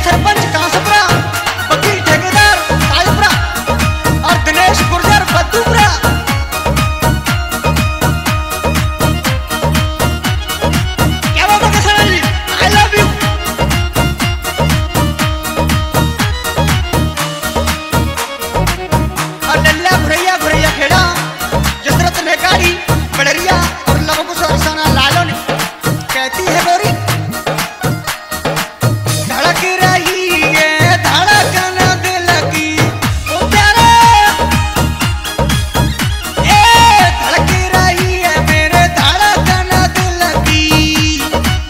सरपंच कांसपुरा, वकील ठेकेदार ताजपुरा और दिनेश गुर्जर बद्दूपुरा। क्या बात है किसान जी, आई लव यू। और लल्ला भुरैया भुरैया खेड़ा, जसरत नेकारी बड़रिया और लवकुश अरसाना लालो ने कहती है गोरी धड़क रही है धड़कन दिल की ओ प्यारे, ए धड़क रही है मेरे धड़कन दिल की।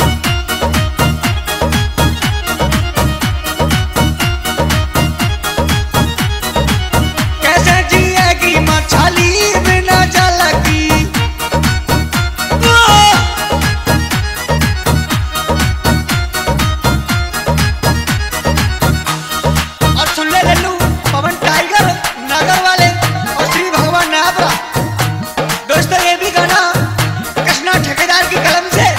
कैसे जिएगी मछली बिना जल की। और सुन ले लल्लू पवन टाइगर नगर वाले और श्री भगवान नाबरा। दोस्तों ये भी गाना कृष्णा ठेकेदार की कलम से।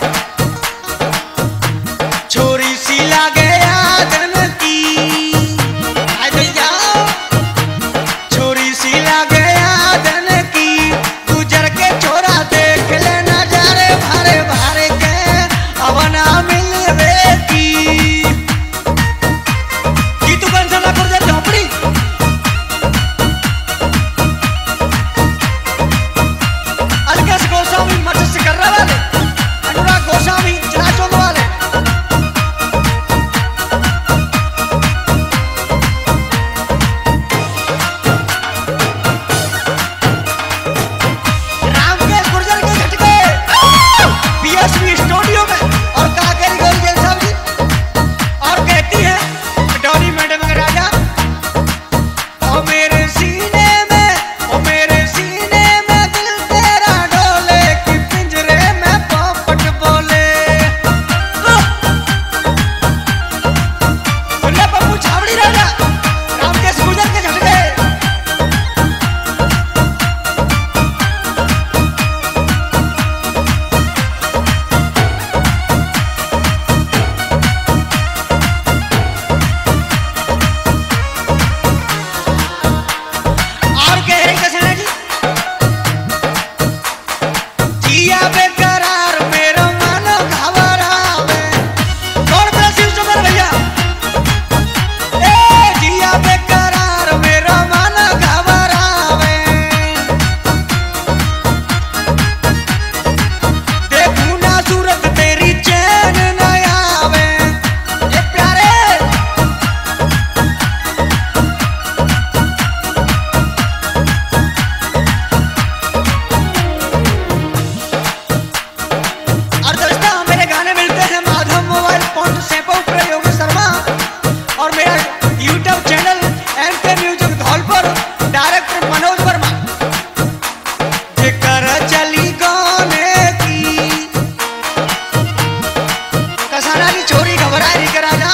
छोरी सी लागे आदन की, आ जाओ छोरी सी लागे आदन की, गुजर के छोरा देख ले नजारे भारे भारे के अवना मिलवे की। तू बंसला गुर्जर झोपड़ी अलकेश गोस्वामी मत्स्य कर्रा वाले, अनुराग गोस्वामी चनाचोंद वाले। रामकेश गुर्जर के झटके बीएसवी स्टूडियो में और काकेरी गोलजेल साहब जी। और कहती है डॉली मैडम के राजा, ओ मेरे सीने में ओ मेरे सीने में दिल तेरा डोले कि पिंजरे में पोपट बोले। सुनिए पप्पू छावड़ी राजा, रामकेश गुर्जर के झटके। और कह रही किसान जी, जिया बेकरार मेरा मन घबरावे। गॉड ब्लेस यू सुमर भैया। ए जिया बेकरार मेरा मन घबरावे, देखूं ना सूरत तेरी चैन न आवे। ए प्यारे और दोस्तों मेरे गाने मिलते हैं माधव मोबाइल पॉइंट सेपो प्रयोग शर्मा और मेरा YouTube channel NK music Dholpur, director Manoj Verma. जेकर चली गाने की कसाना की छोरी घबराए नहीं करा